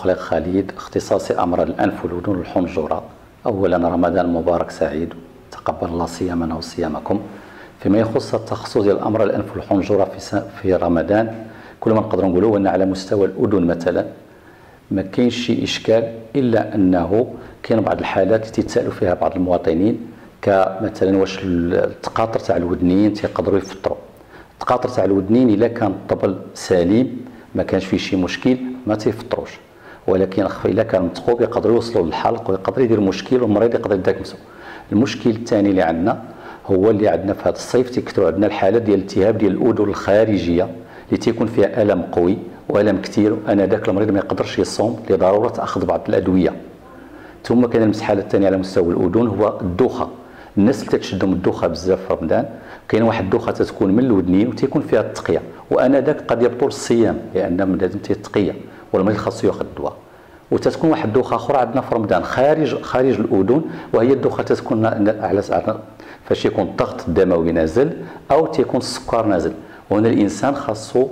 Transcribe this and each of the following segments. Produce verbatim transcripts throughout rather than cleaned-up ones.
الخليق خالد، اختصاصي أمراض الأنف والأذن والحنجرة. أولا رمضان مبارك سعيد، تقبل الله صيامنا وصيامكم. فيما يخص التخصص ديال أمراض الأنف والحنجرة في في رمضان، كل ما نقدروا نقولوا أن على مستوى الأذن مثلا ما كاينش شي إشكال، إلا أنه كاين بعض الحالات اللي تيتسالوا فيها بعض المواطنين، كمثلا واش التقاطر تاع الودنين تيقدروا يفطروا. التقاطر تاع الودنين إلا كان الطبل سليم ما كانش فيه شي مشكل ما تيفطروش، ولكن الا كان متقوب يقدروا يوصلوا للحلق ويقدر يدير مشكل والمريض يقدر يداكمسو. المشكل الثاني اللي عندنا هو اللي عندنا في هذا الصيف تيكثروا عندنا الحالات ديال الالتهاب ديال الاذن الخارجيه اللي تيكون فيها الم قوي والم كثير، وانا ذاك المريض ما يقدرش يصوم لضروره اخذ بعض الادويه. ثم كاين المسحله الثانيه على مستوى الاذن هو الدوخه. الناس اللي تتشدهم الدوخه بزاف في رمضان، كاين واحد الدوخه تتكون من الودنين وتيكون فيها التقيه، وانا ذاك قد يبطل الصيام لان لازم التقيه والمريض خاصو ياخذ الدواء. وتتكون واحد الدوخه اخرى عندنا في رمضان خارج خارج الاذن، وهي الدوخه تتكون على فاش يكون الضغط الدموي نازل او تيكون السكر نازل، وهنا الانسان خاصو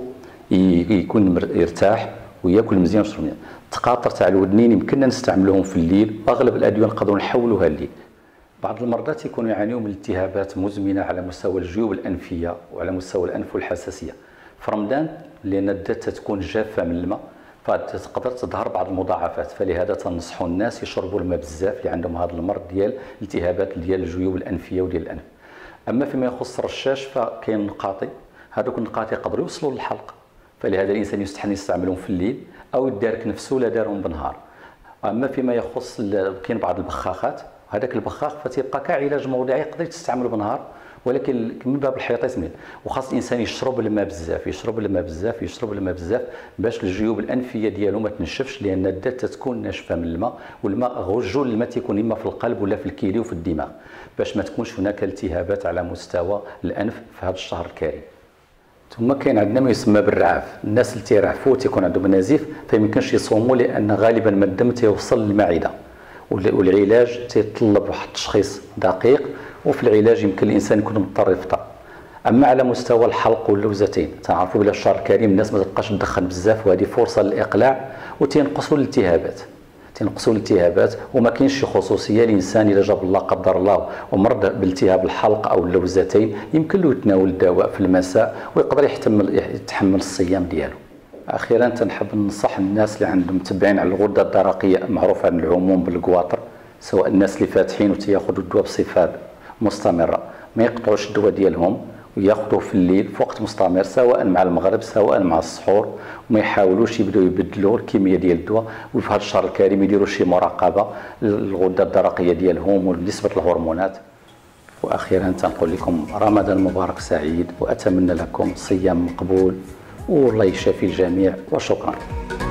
يكون يرتاح وياكل مزيان ويشرب مزيان. التقاطر تاع الودنين يمكننا نستعملوهم في الليل، واغلب الادويه نقدروا نحولوها الليل. بعض المرضى تيكونوا يعانيوا من التهابات مزمنه على مستوى الجيوب الانفيه وعلى مستوى الانف والحساسيه في رمضان، لان الذات تتكون جافه من الماء فتقدر تظهر بعض المضاعفات، فلهذا تنصحوا الناس يشربوا الماء بزاف اللي عندهم هذا المرض ديال الالتهابات ديال الجيوب الانفيه وديال الانف. اما فيما يخص الرشاش فكاين النقاطي، هذوك النقاطي يقدروا يوصلوا للحلق، فلهذا الانسان يستحسن يستعملهم في الليل او يدارك نفسه لا دارهم بالنهار. اما فيما يخص كاين بعض البخاخات، هذاك البخاخ فتيبقى كعلاج موضعي يقدر تستعمله بالنهار، ولكن من باب الحيطيس منه، وخاص الانسان يشرب الماء بزاف يشرب الماء بزاف يشرب الماء بزاف باش الجيوب الانفيه ديالو ما تنشفش، لان الذات تكون ناشفه من الماء، والماء غجول الماء تيكون اما في القلب ولا في الكلى وفي الدماغ، باش ما تكونش هناك التهابات على مستوى الانف في هذا الشهر الكريم. ثم كاين عندنا ما يسمى بالرعاف، الناس اللي تيرعفوا تيكون عندهم نزيف فيمكنش يصوموا، لان غالبا ما الدم تيوصل للمعده، والعلاج تيطلب واحد التشخيص دقيق، وفي العلاج يمكن الانسان يكون مضطر يفطر. اما على مستوى الحلق واللوزتين تعرفوا بلا الشهر الكريم الناس ما تبقاش تدخن بزاف، وهذه فرصه للاقلاع وتينقصوا الالتهابات تينقصوا الالتهابات وما كاينش شي خصوصيه. الانسان اذا جاب الله قدر الله ومرض بالتهاب الحلق او اللوزتين يمكن له يتناول الدواء في المساء ويقدر يحتمل يتحمل الصيام ديالو. اخيرا تنحب ننصح الناس اللي عندهم متبعين على الغده الدرقيه معروف عن العموم بالكواطر، سواء الناس اللي فاتحين وتياخذوا الدواء بصفه مستمره ما يقطعوش الدواء ديالهم وياخذوه في الليل في وقت مستمر، سواء مع المغرب سواء مع السحور، وما يحاولوش يبداو يبدلوا الكميه ديال الدواء، وفي هذا الشهر الكريم يديروا شي مراقبه للغده الدرقيه ديالهم ونسبه الهرمونات. واخيرا تنقول لكم رمضان مبارك سعيد، واتمنى لكم صيام مقبول والله يشافي الجميع، وشكرا.